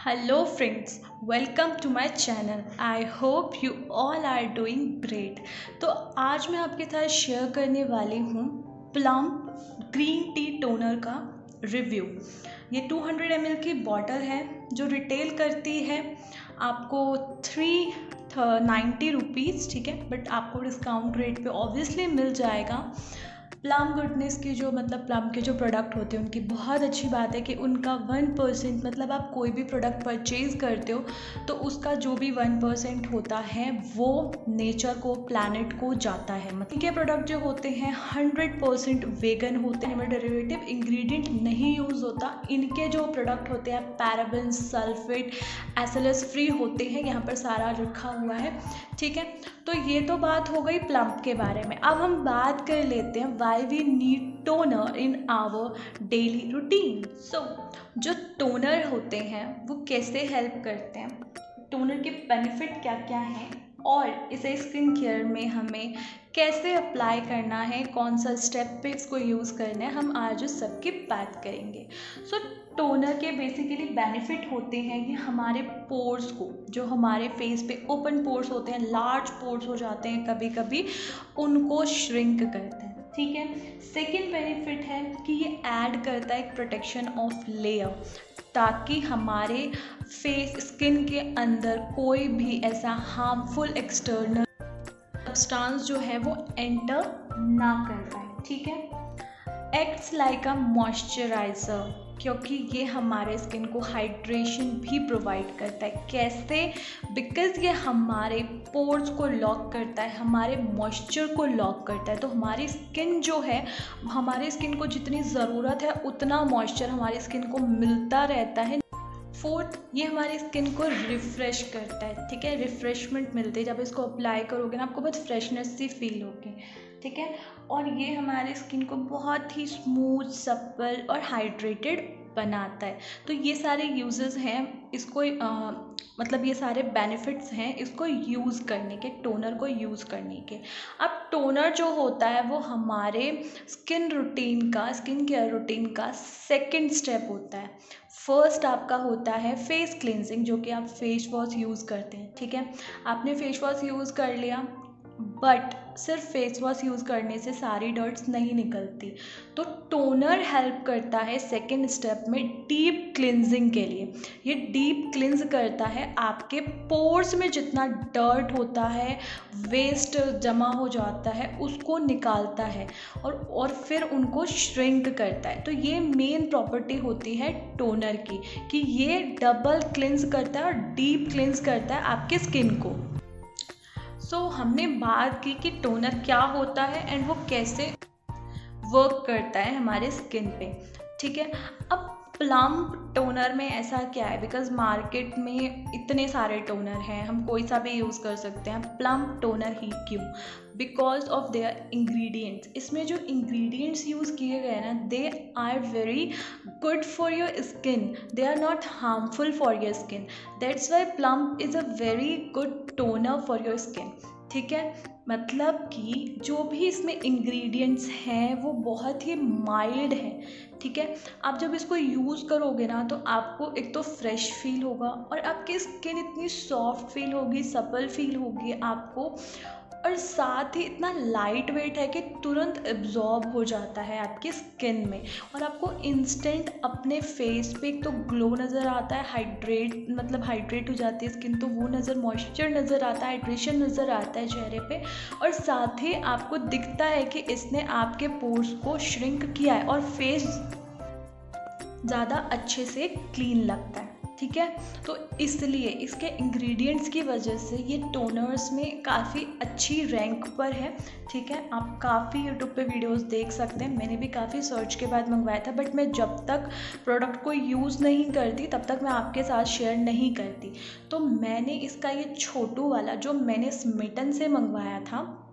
Hello friends, welcome to my channel. I hope you all are doing great. तो आज मैं आपके साथ शेयर करने वाली हूँ प्लम ग्रीन टी टोनर का रिव्यू। ये 200 ml की बॉटल है जो रिटेल करती है आपको 390 रुपीज़, ठीक है, बट आपको डिस्काउंट रेट पे ऑब्वियसली मिल जाएगा। प्लम गुडनेस की जो प्लम के जो प्रोडक्ट होते हैं उनकी बहुत अच्छी बात है कि उनका 1% मतलब आप कोई भी प्रोडक्ट परचेज़ करते हो तो उसका जो भी 1% होता है वो नेचर को, प्लैनेट को जाता है। इनके प्रोडक्ट जो होते हैं 100% वेगन होते हैं, डेरिवेटिव इंग्रेडिएंट नहीं यूज़ होता। इनके जो प्रोडक्ट होते हैं पैराबेन, सल्फेट, SLS फ्री होते हैं, यहाँ पर सारा रखा हुआ है, ठीक है। तो ये तो बात हो गई प्लम के बारे में। अब हम बात कर लेते हैं why we need toner in our daily routine. जो टोनर होते हैं वो कैसे हेल्प करते हैं, टोनर के बेनिफिट क्या क्या हैं और इसे स्किन केयर में हमें कैसे अप्लाई करना है, कौन सा स्टेप पे इसको यूज़ करना है, हम आज उस सब की बात करेंगे। टोनर के बेसिकली बेनिफिट होते हैं कि हमारे पोर्स को, जो हमारे फेस पे ओपन पोर्स होते हैं, लार्ज पोर्स हो जाते हैं कभी कभी, उनको श्रिंक करते हैं, ठीक है। सेकेंड बेनिफिट है कि ये ऐड करता है एक प्रोटेक्शन ऑफ लेयर, ताकि हमारे फेस स्किन के अंदर कोई भी ऐसा हार्मफुल एक्सटर्नल सब्सटेंस जो है वो एंटर ना कर पाए, ठीक है। एक्ट्स लाइक अ मॉइस्चराइज़र, क्योंकि ये हमारे स्किन को हाइड्रेशन भी प्रोवाइड करता है। कैसे? बिकॉज़ ये हमारे पोर्स को लॉक करता है, हमारे मॉइस्चर को लॉक करता है। तो हमारी स्किन जो है, हमारे स्किन को जितनी ज़रूरत है उतना मॉइस्चर हमारी स्किन को मिलता रहता है। फोर्थ, ये हमारी स्किन को रिफ़्रेश करता है, ठीक है। रिफ़्रेशमेंट मिलती है जब इसको अप्लाई करोगे ना, आपको बहुत फ्रेशनेस सी फील होगी, ठीक है। और ये हमारे स्किन को बहुत ही स्मूथ, सप्पल और हाइड्रेटेड बनाता है। तो ये सारे यूजेस हैं इसको, ये सारे बेनिफिट्स हैं इसको यूज़ करने के, टोनर को यूज़ करने के। अब टोनर जो होता है वो हमारे स्किन केयर रूटीन का सेकंड स्टेप होता है। फर्स्ट आपका होता है फेस क्लिनजिंग, जो कि आप फेस वॉश यूज़ करते हैं, ठीक है। आपने फेस वॉश यूज़ कर लिया, बट सिर्फ फेस वॉश यूज़ करने से सारी डर्ट्स नहीं निकलती। तो टोनर हेल्प करता है सेकेंड स्टेप में डीप क्लिनजिंग के लिए। ये डीप क्लिनज करता है, आपके पोर्स में जितना डर्ट होता है, वेस्ट जमा हो जाता है, उसको निकालता है और फिर उनको श्रिंक करता है। तो ये मेन प्रॉपर्टी होती है टोनर की कि ये डबल क्लिनज करता है और डीप क्लिनज करता है आपके स्किन को। हमने बात की कि टोनर क्या होता है एंड वो कैसे वर्क करता है हमारे स्किन पे, ठीक है। अब प्लम टोनर में ऐसा क्या है, बिकॉज मार्केट में इतने सारे टोनर हैं, हम कोई सा भी यूज़ कर सकते हैं। प्लम टोनर ही क्यों? Because of their ingredients. इसमें जो इंग्रेडिएंट्स यूज़ किए गए ना, they are very good for your skin, they are not harmful for your skin. That's why Plum is a very good toner for your skin, ठीक है। मतलब कि जो भी इसमें इंग्रेडिएंट्स हैं वो बहुत ही माइल्ड हैं, ठीक है। आप जब इसको यूज़ करोगे ना तो आपको एक तो फ्रेश फील होगा और आपकी स्किन इतनी सॉफ्ट फील होगी, सपल फील होगी आपको, और साथ ही इतना लाइट वेट है कि तुरंत एब्जॉर्ब हो जाता है आपकी स्किन में, और आपको इंस्टेंट अपने फेस पे एक तो ग्लो नज़र आता है, हाइड्रेट हो जाती है स्किन, तो वो मॉइस्चर नज़र आता है, हाइड्रेशन नज़र आता है चेहरे पे, और साथ ही आपको दिखता है कि इसने आपके पोर्स को श्रिंक किया है और फेस ज़्यादा अच्छे से क्लीन लगता है, ठीक है। तो इसलिए इसके इंग्रेडिएंट्स की वजह से ये टोनर्स में काफ़ी अच्छी रैंक पर है, ठीक है। आप काफ़ी यूट्यूब पे वीडियोस देख सकते हैं, मैंने भी काफ़ी सर्च के बाद मंगवाया था, बट मैं जब तक प्रोडक्ट को यूज़ नहीं करती तब तक मैं आपके साथ शेयर नहीं करती। तो मैंने इसका ये छोटू वाला जो मैंने स्मिटन से मंगवाया था,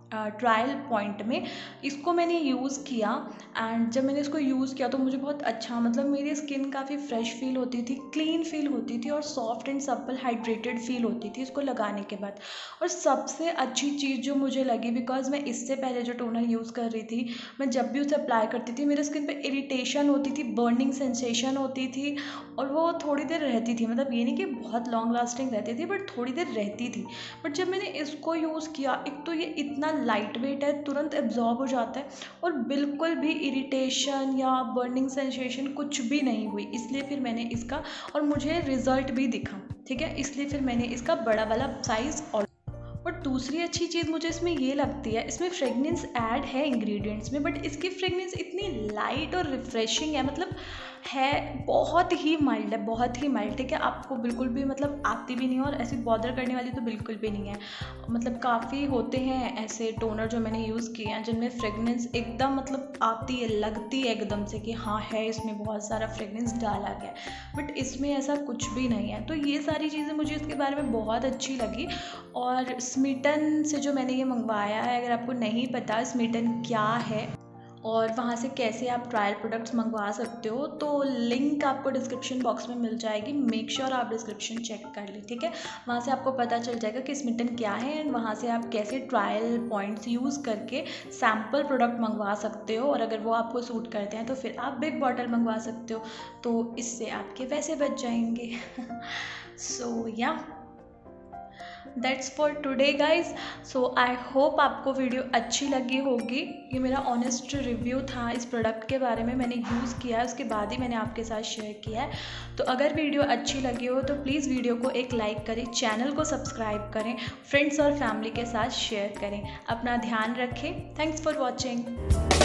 ट्रायल पॉइंट में इसको मैंने यूज़ किया। एंड जब मैंने इसको यूज़ किया तो मुझे बहुत अच्छा, मतलब मेरी स्किन काफ़ी फ्रेश फील होती थी, क्लीन फील होती थी और soft and supple hydrated feel होती थी इसको लगाने के बाद। और सबसे अच्छी चीज़ जो मुझे लगी, बिकॉज मैं इससे पहले जो टोनर यूज़ कर रही थी, मैं जब भी उसे अप्लाई करती थी मेरे स्किन पर इरीटेशन होती थी, बर्निंग सेंसेशन होती थी और वो थोड़ी देर रहती थी। मतलब ये नहीं कि बहुत लॉन्ग लास्टिंग रहती थी, बट थोड़ी देर रहती थी। बट जब मैंने इसको यूज़ किया, एक तो ये इतना लाइट वेट है, तुरंत एब्जॉर्ब हो जाता है और बिल्कुल भी इरिटेशन या बर्निंग सेंसेशन कुछ भी नहीं हुई। इसलिए फिर मैंने इसका, और मुझे रिज़ल्ट भी दिखा, ठीक है, इसलिए फिर मैंने इसका बड़ा वाला साइज़। और दूसरी अच्छी चीज़ मुझे इसमें ये लगती है, इसमें फ्रेगनेंस ऐड है इंग्रेडिएंट्स में, बट इसकी फ्रेगनेंस इतनी लाइट और रिफ़्रेशिंग है, मतलब है बहुत ही माइल्ड है, बहुत ही माइल्ड, ठीक है। आपको बिल्कुल भी मतलब आती भी नहीं है और ऐसी बॉदर करने वाली तो बिल्कुल भी नहीं है। मतलब काफ़ी होते हैं ऐसे टोनर जो मैंने यूज़ किए हैं जिनमें फ्रेगनेंस एकदम मतलब आती है, लगती है एकदम से कि हाँ है, इसमें बहुत सारा फ्रेगनेंस डाला गया, बट इसमें ऐसा कुछ भी नहीं है। तो ये सारी चीज़ें मुझे इसके बारे में बहुत अच्छी लगी। और स्मिटन से जो मैंने ये मंगवाया है, अगर आपको नहीं पता स्मिटन क्या है और वहाँ से कैसे आप ट्रायल प्रोडक्ट्स मंगवा सकते हो, तो लिंक आपको डिस्क्रिप्शन बॉक्स में मिल जाएगी। मेक श्योर आप डिस्क्रिप्शन चेक कर लें, ठीक है। वहाँ से आपको पता चल जाएगा कि स्मिटन क्या है एंड वहाँ से आप कैसे ट्रायल पॉइंट्स यूज़ करके सैम्पल प्रोडक्ट मंगवा सकते हो। और अगर वो आपको सूट करते हैं तो फिर आप बिग बॉटल मंगवा सकते हो, तो इससे आपके पैसे बच जाएंगे। सो या that's for today guys. So I hope आपको वीडियो अच्छी लगी होगी। ये मेरा ऑनेस्ट रिव्यू था इस प्रोडक्ट के बारे में, मैंने यूज़ किया है उसके बाद ही मैंने आपके साथ शेयर किया है। तो अगर वीडियो अच्छी लगी हो तो प्लीज़ वीडियो को एक लाइक करें, चैनल को सब्सक्राइब करें, फ्रेंड्स और फैमिली के साथ शेयर करें। अपना ध्यान रखें। Thanks for watching.